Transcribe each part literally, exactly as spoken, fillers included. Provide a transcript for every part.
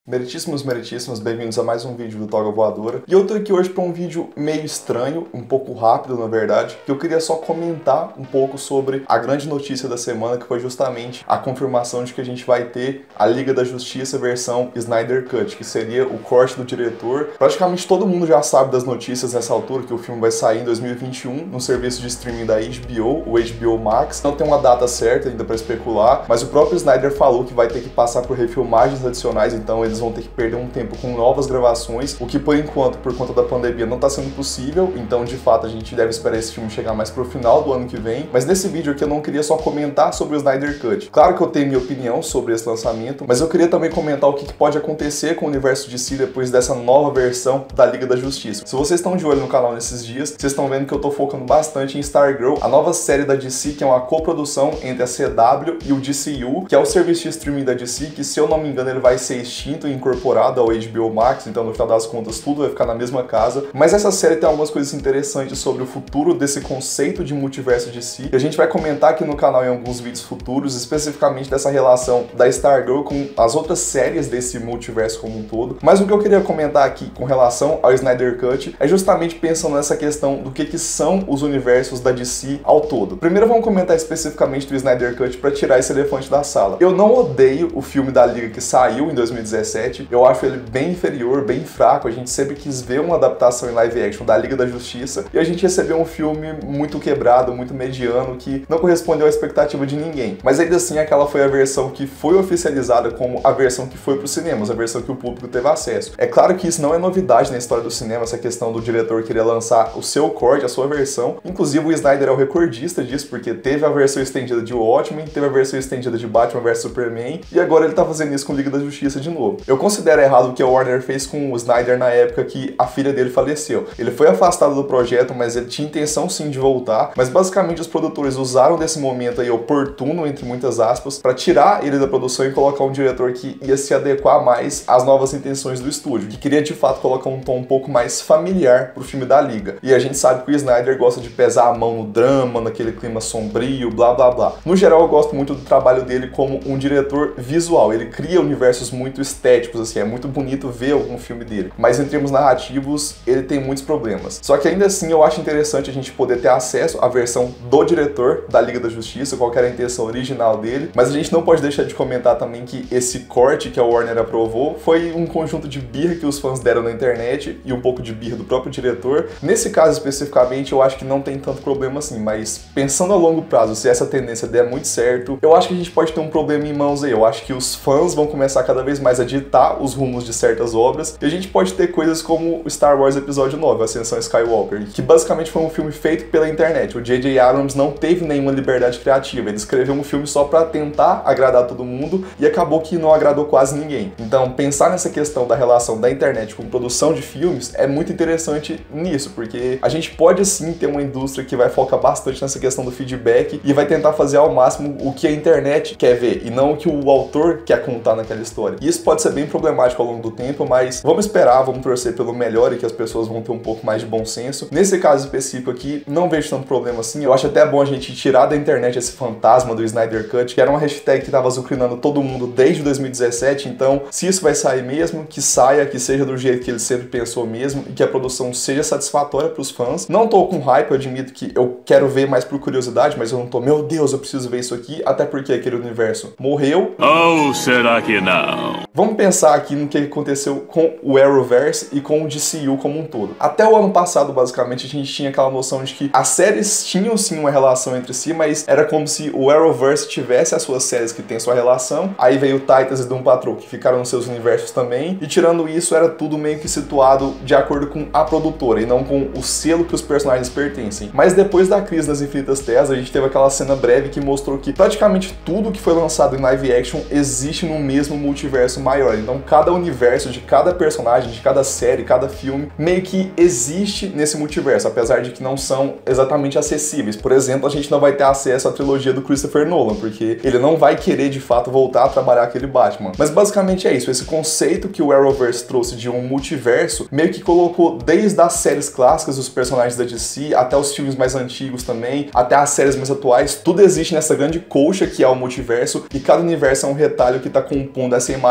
Meritíssimos, meritíssimos, bem-vindos a mais um vídeo do Toga Voadora. E eu tô aqui hoje para um vídeo meio estranho, um pouco rápido na verdade, que eu queria só comentar um pouco sobre a grande notícia da semana, que foi justamente a confirmação de que a gente vai ter a Liga da Justiça versão Snyder Cut, que seria o corte do diretor. Praticamente todo mundo já sabe das notícias nessa altura, que o filme vai sair em dois mil e vinte e um no serviço de streaming da H B O, o H B O Max. Não tem uma data certa ainda para especular, mas o próprio Snyder falou que vai ter que passar por refilmagens adicionais, então eles vão ter que perder um tempo com novas gravações, o que por enquanto, por conta da pandemia, não está sendo possível, então de fato a gente deve esperar esse filme chegar mais pro final do ano que vem. Mas nesse vídeo aqui eu não queria só comentar sobre o Snyder Cut. Claro que eu tenho minha opinião sobre esse lançamento, mas eu queria também comentar o que pode acontecer com o universo D C depois dessa nova versão da Liga da Justiça. Se vocês estão de olho no canal nesses dias, vocês estão vendo que eu tô focando bastante em Stargirl, a nova série da D C, que é uma coprodução entre a C W e o D C U, que é o serviço de streaming da D C, que se eu não me engano ele vai ser extinto e incorporado ao H B O Max, então no final das contas tudo vai ficar na mesma casa. Mas essa série tem algumas coisas interessantes sobre o futuro desse conceito de multiverso D C, que a gente vai comentar aqui no canal em alguns vídeos futuros, especificamente dessa relação da Stargirl com as outras séries desse multiverso como um todo. Mas o que eu queria comentar aqui com relação ao Snyder Cut é justamente pensando nessa questão do que, que são os universos da D C ao todo. Primeiro vamos comentar especificamente do Snyder Cut para tirar esse elefante da sala. Eu não odeio o filme da Liga que saiu em dois mil e dezessete, eu acho ele bem inferior, bem fraco. A gente sempre quis ver uma adaptação em live action da Liga da Justiça e a gente recebeu um filme muito quebrado, muito mediano, que não correspondeu à expectativa de ninguém. Mas ainda assim, aquela foi a versão que foi oficializada como a versão que foi para os cinemas, a versão que o público teve acesso. É claro que isso não é novidade na história do cinema, essa questão do diretor querer lançar o seu corte, a sua versão. Inclusive o Snyder é o recordista disso, porque teve a versão estendida de Watchmen, teve a versão estendida de Batman versus Superman, e agora ele tá fazendo isso com Liga da Justiça de novo. Eu considero errado o que a Warner fez com o Snyder na época que a filha dele faleceu. Ele foi afastado do projeto, mas ele tinha intenção sim de voltar, mas basicamente os produtores usaram desse momento aí oportuno, entre muitas aspas, para tirar ele da produção e colocar um diretor que ia se adequar mais às novas intenções do estúdio, que queria de fato colocar um tom um pouco mais familiar pro filme da Liga. E a gente sabe que o Snyder gosta de pesar a mão no drama, naquele clima sombrio, blá blá blá. No geral eu gosto muito do trabalho dele como um diretor visual, ele cria universos muito estéticos, assim, é muito bonito ver algum filme dele, mas em termos narrativos ele tem muitos problemas. Só que ainda assim eu acho interessante a gente poder ter acesso à versão do diretor da Liga da Justiça, qual era a intenção original dele, mas a gente não pode deixar de comentar também que esse corte que a Warner aprovou foi um conjunto de birra que os fãs deram na internet e um pouco de birra do próprio diretor. Nesse caso especificamente eu acho que não tem tanto problema assim, mas pensando a longo prazo, se essa tendência der muito certo, eu acho que a gente pode ter um problema em mãos aí. Eu acho que os fãs vão começar cada vez mais a ditar os rumos de certas obras, e a gente pode ter coisas como o Star Wars Episódio nove, Ascensão Skywalker, que basicamente foi um filme feito pela internet. O J J Abrams não teve nenhuma liberdade criativa, ele escreveu um filme só pra tentar agradar todo mundo e acabou que não agradou quase ninguém. Então pensar nessa questão da relação da internet com produção de filmes é muito interessante nisso, porque a gente pode sim ter uma indústria que vai focar bastante nessa questão do feedback e vai tentar fazer ao máximo o que a internet quer ver e não o que o autor quer contar naquela história. E isso pode ser bem problemático ao longo do tempo, mas vamos esperar, vamos torcer pelo melhor e que as pessoas vão ter um pouco mais de bom senso. Nesse caso específico aqui, não vejo tanto problema assim. Eu acho até bom a gente tirar da internet esse fantasma do Snyder Cut, que era uma hashtag que tava azucrinando todo mundo desde dois mil e dezessete, então se isso vai sair mesmo, que saia, que seja do jeito que ele sempre pensou mesmo e que a produção seja satisfatória pros fãs. Não tô com hype, eu admito que eu quero ver mais por curiosidade, mas eu não tô, meu Deus, eu preciso ver isso aqui, até porque aquele universo morreu. Ou será que não? Vamos pensar aqui no que aconteceu com o Arrowverse e com o D C U como um todo. Até o ano passado, basicamente, a gente tinha aquela noção de que as séries tinham sim uma relação entre si, mas era como se o Arrowverse tivesse as suas séries que tem sua relação, aí veio o Titans e Doom Patrol, que ficaram nos seus universos também, e tirando isso, era tudo meio que situado de acordo com a produtora, e não com o selo que os personagens pertencem. Mas depois da crise das Infinitas Terras, a gente teve aquela cena breve que mostrou que praticamente tudo que foi lançado em live action existe no mesmo multiverso maior. Então cada universo de cada personagem, de cada série, cada filme, meio que existe nesse multiverso, apesar de que não são exatamente acessíveis. Por exemplo, a gente não vai ter acesso à trilogia do Christopher Nolan, porque ele não vai querer de fato voltar a trabalhar aquele Batman. Mas basicamente é isso, esse conceito que o Arrowverse trouxe de um multiverso, meio que colocou desde as séries clássicas dos personagens da D C, até os filmes mais antigos também, até as séries mais atuais, tudo existe nessa grande colcha que é o multiverso, e cada universo é um retalho que tá compondo essa imagem maior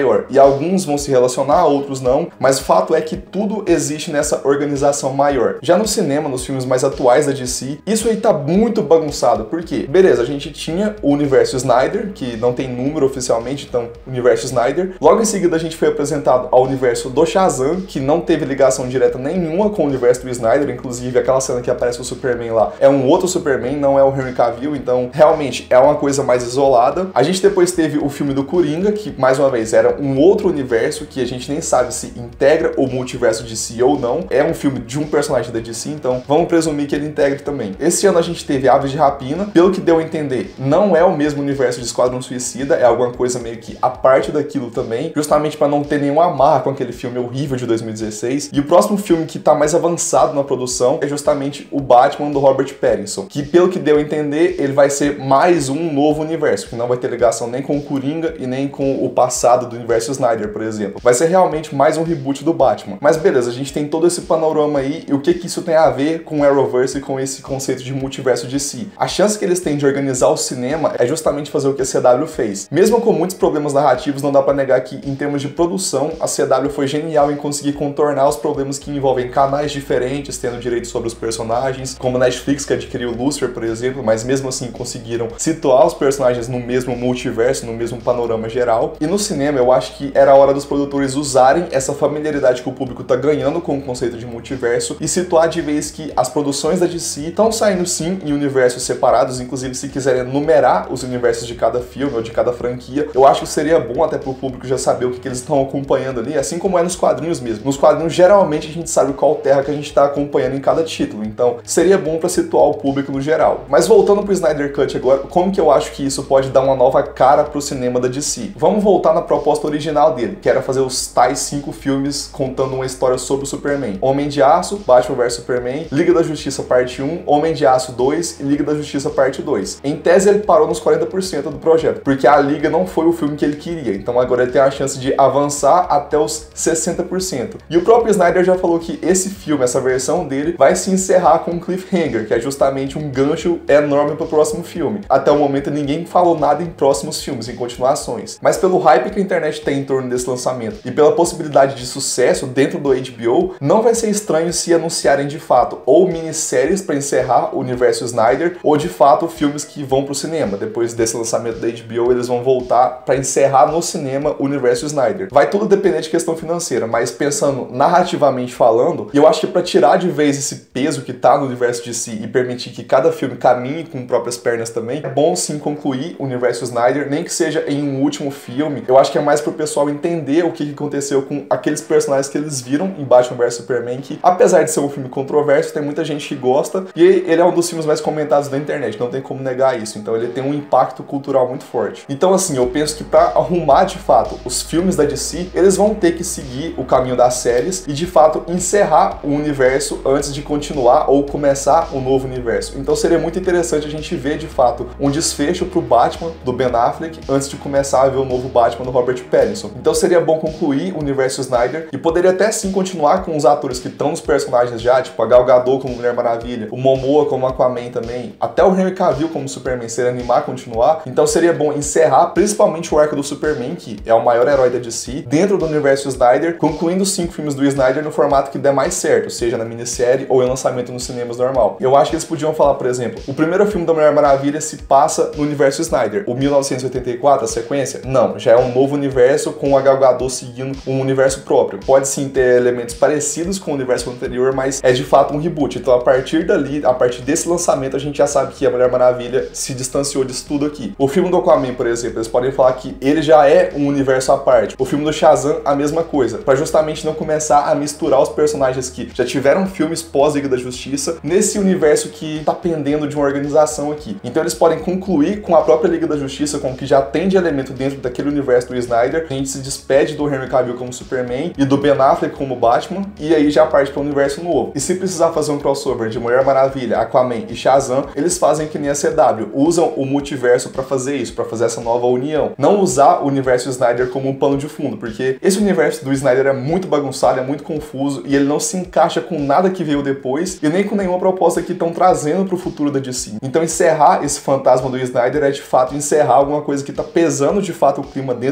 maior. E alguns vão se relacionar, outros não, mas o fato é que tudo existe nessa organização maior. Já no cinema, nos filmes mais atuais da D C, isso aí tá muito bagunçado. Por quê? Beleza, a gente tinha o universo Snyder, que não tem número oficialmente, então universo Snyder. Logo em seguida a gente foi apresentado ao universo do Shazam, que não teve ligação direta nenhuma com o universo do Snyder, inclusive aquela cena que aparece o Superman lá é um outro Superman, não é o Henry Cavill, então realmente é uma coisa mais isolada. A gente depois teve o filme do Coringa, que mais uma vez era um outro universo que a gente nem sabe se integra o multiverso D C ou não. É um filme de um personagem da D C, então vamos presumir que ele integre também. Esse ano a gente teve Aves de Rapina, pelo que deu a entender, não é o mesmo universo de Esquadrão Suicida, é alguma coisa meio que a parte daquilo também, justamente para não ter nenhum amarra com aquele filme horrível de dois mil e dezesseis. E o próximo filme que tá mais avançado na produção é justamente o Batman do Robert Pattinson, que pelo que deu a entender, ele vai ser mais um novo universo, que não vai ter ligação nem com o Coringa e nem com o passado do universo Snyder, por exemplo. Vai ser realmente mais um reboot do Batman. Mas beleza, a gente tem todo esse panorama aí, e o que que isso tem a ver com o Arrowverse e com esse conceito de multiverso de si? A chance que eles têm de organizar o cinema é justamente fazer o que a C W fez. Mesmo com muitos problemas narrativos, não dá pra negar que, em termos de produção, a C W foi genial em conseguir contornar os problemas que envolvem canais diferentes, tendo direito sobre os personagens, como a Netflix, que adquiriu Lucifer, por exemplo, mas mesmo assim conseguiram situar os personagens no mesmo multiverso, no mesmo panorama geral. E no cinema, eu acho que era a hora dos produtores usarem essa familiaridade que o público tá ganhando com o conceito de multiverso e situar de vez que as produções da D C estão saindo sim em universos separados, inclusive se quiserem numerar os universos de cada filme ou de cada franquia, eu acho que seria bom até pro público já saber o que, que eles estão acompanhando ali, assim como é nos quadrinhos mesmo. Nos quadrinhos, geralmente, a gente sabe qual terra que a gente tá acompanhando em cada título, então seria bom para situar o público no geral. Mas voltando pro Snyder Cut agora, como que eu acho que isso pode dar uma nova cara pro cinema da D C? Vamos voltar na proposta original dele, que era fazer os tais cinco filmes contando uma história sobre o Superman. Homem de Aço, Batman versus Superman, Liga da Justiça parte um, Homem de Aço dois e Liga da Justiça parte dois. Em tese ele parou nos quarenta por cento do projeto, porque a Liga não foi o filme que ele queria, então agora ele tem a chance de avançar até os sessenta por cento. E o próprio Snyder já falou que esse filme, essa versão dele, vai se encerrar com um cliffhanger, que é justamente um gancho enorme para o próximo filme. Até o momento ninguém falou nada em próximos filmes, em continuações. Mas pelo hype que a internet tem em torno desse lançamento e pela possibilidade de sucesso dentro do H B O, não vai ser estranho se anunciarem de fato ou minisséries para encerrar o universo Snyder, ou de fato filmes que vão pro cinema. Depois desse lançamento da H B O, eles vão voltar para encerrar no cinema o universo Snyder. Vai tudo depender de questão financeira, mas pensando narrativamente falando, eu acho que para tirar de vez esse peso que tá no universo D C e permitir que cada filme caminhe com próprias pernas também, é bom sim concluir o universo Snyder, nem que seja em um último filme. Eu acho que é mais pro pessoal entender o que aconteceu com aqueles personagens que eles viram em Batman versus Superman, que apesar de ser um filme controverso, tem muita gente que gosta, e ele é um dos filmes mais comentados da internet, não tem como negar isso, então ele tem um impacto cultural muito forte. Então assim, eu penso que para arrumar de fato os filmes da D C, eles vão ter que seguir o caminho das séries e de fato encerrar o universo antes de continuar ou começar um novo universo. Então seria muito interessante a gente ver de fato um desfecho pro Batman do Ben Affleck antes de começar a ver o novo Batman do Robert Pattinson. Então seria bom concluir o universo Snyder e poderia até sim continuar com os atores que estão nos personagens já, tipo a Gal Gadot como Mulher Maravilha, o Momoa como Aquaman também, até o Henry Cavill como Superman, se ele animar a continuar. Então seria bom encerrar principalmente o arco do Superman, que é o maior herói da D C, dentro do universo Snyder, concluindo os cinco filmes do Snyder no formato que der mais certo, seja na minissérie ou em lançamento nos cinemas normal. Eu acho que eles podiam falar, por exemplo, o primeiro filme da Mulher Maravilha se passa no universo Snyder. O mil novecentos e oitenta e quatro, a sequência? Não, já é um novo universo com a Gal Gadot seguindo um universo próprio. Pode sim ter elementos parecidos com o universo anterior, mas é de fato um reboot. Então a partir dali, a partir desse lançamento, a gente já sabe que a Mulher Maravilha se distanciou disso tudo aqui. O filme do Aquaman, por exemplo, eles podem falar que ele já é um universo à parte. O filme do Shazam, a mesma coisa, para justamente não começar a misturar os personagens que já tiveram filmes pós-Liga da Justiça nesse universo que tá pendendo de uma organização aqui. Então eles podem concluir com a própria Liga da Justiça, com o que já tem de elemento dentro daquele universo do Snyder. A gente se despede do Henry Cavill como Superman e do Ben Affleck como Batman, e aí já parte para um universo novo. E se precisar fazer um crossover de Mulher Maravilha, Aquaman e Shazam, eles fazem que nem a C W, usam o multiverso para fazer isso, para fazer essa nova união. Não usar o universo Snyder como um pano de fundo, porque esse universo do Snyder é muito bagunçado, é muito confuso, e ele não se encaixa com nada que veio depois, e nem com nenhuma proposta que estão trazendo para o futuro da D C. Então encerrar esse fantasma do Snyder é de fato encerrar alguma coisa que está pesando de fato o clima dentro do universo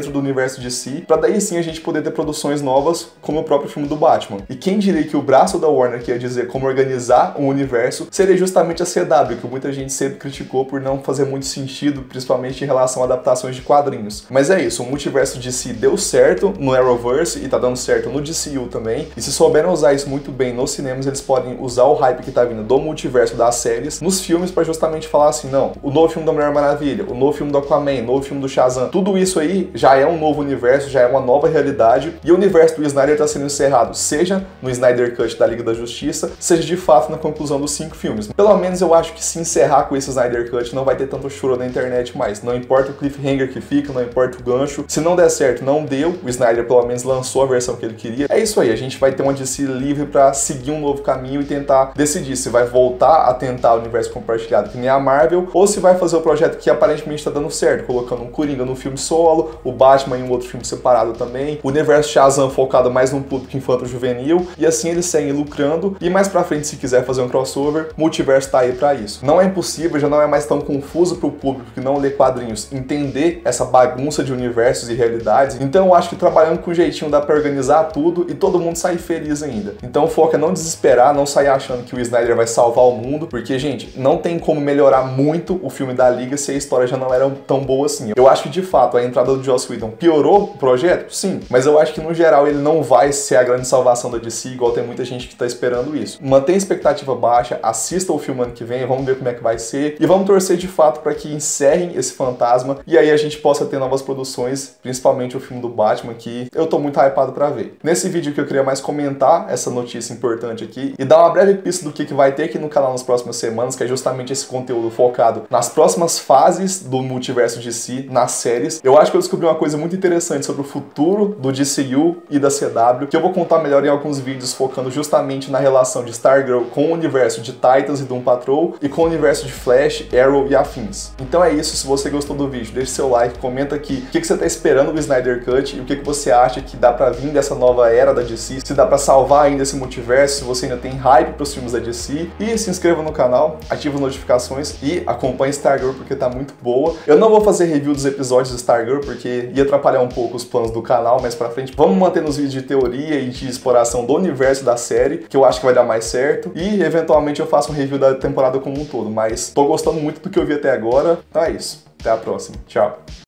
universo D C, pra daí sim a gente poder ter produções novas, como o próprio filme do Batman. E quem diria que o braço da Warner, que ia dizer como organizar um universo, seria justamente a C W, que muita gente sempre criticou por não fazer muito sentido, principalmente em relação a adaptações de quadrinhos. Mas é isso, o multiverso D C deu certo no Arrowverse e tá dando certo no D C U também, e se souberem usar isso muito bem nos cinemas, eles podem usar o hype que tá vindo do multiverso das séries nos filmes pra justamente falar assim, não, o novo filme da Mulher Maravilha, o novo filme do Aquaman, o novo filme do Shazam, tudo isso aí já é um novo universo, já é uma nova realidade, e o universo do Snyder tá sendo encerrado, seja no Snyder Cut da Liga da Justiça, seja de fato na conclusão dos cinco filmes. Pelo menos eu acho que se encerrar com esse Snyder Cut não vai ter tanto choro na internet mais, não importa o cliffhanger que fica, não importa o gancho, se não der certo, não deu, o Snyder pelo menos lançou a versão que ele queria. É isso aí, a gente vai ter uma D C livre pra seguir um novo caminho e tentar decidir se vai voltar a tentar o universo compartilhado que nem a Marvel, ou se vai fazer o projeto que aparentemente tá dando certo, colocando um Coringa no filme solo, o Batman em um outro filme separado também, o universo Shazam focado mais num público infanto-juvenil, e assim eles seguem lucrando, e mais pra frente, se quiser fazer um crossover, o multiverso tá aí pra isso. Não é impossível, já não é mais tão confuso pro público que não lê quadrinhos entender essa bagunça de universos e realidades, então eu acho que trabalhando com jeitinho dá pra organizar tudo e todo mundo sair feliz ainda. Então o foco é não desesperar, não sair achando que o Snyder vai salvar o mundo, porque, gente, não tem como melhorar muito o filme da Liga se a história já não era tão boa assim. Eu acho que, de fato, a entrada do Joss Whedon piorou o projeto? Sim, mas eu acho que, no geral, ele não vai ser a grande salvação da D C, igual tem muita gente que tá esperando isso. Mantenha a expectativa baixa, assista o filme ano que vem, vamos ver como é que vai ser, e vamos torcer, de fato, para que encerrem esse fantasma, e aí a gente possa ter novas produções, principalmente o filme do Batman, que eu tô muito hypado pra ver. Nesse vídeo que eu queria mais comentar essa notícia importante aqui, e dar uma breve pista do que, que vai ter aqui no canal nas próximas semanas, que é justamente esse conteúdo focado nas próximas fases do multiverso D C, nas séries. Eu acho que eu descobri uma coisa muito interessante sobre o futuro do D C U e da C W, que eu vou contar melhor em alguns vídeos focando justamente na relação de Stargirl com o universo de Titans e Doom Patrol, e com o universo de Flash, Arrow e afins. Então é isso, se você gostou do vídeo, deixe seu like, comenta aqui o que, que você tá esperando do Snyder Cut e o que, que você acha que dá pra vir dessa nova era da D C, se dá pra salvar ainda esse multiverso, se você ainda tem hype pros filmes da D C, e se inscreva no canal, ative as notificações e acompanhe Stargirl porque tá muito boa. Eu não vou fazer review dos episódios de Stargirl porque ia atrapalhar um pouco os planos do canal, mas pra frente vamos manter nos vídeos de teoria e de exploração do universo da série, que eu acho que vai dar mais certo, e eventualmente eu faço um review da temporada como um todo, mas tô gostando muito do que eu vi até agora, então é isso. Até a próxima. Tchau.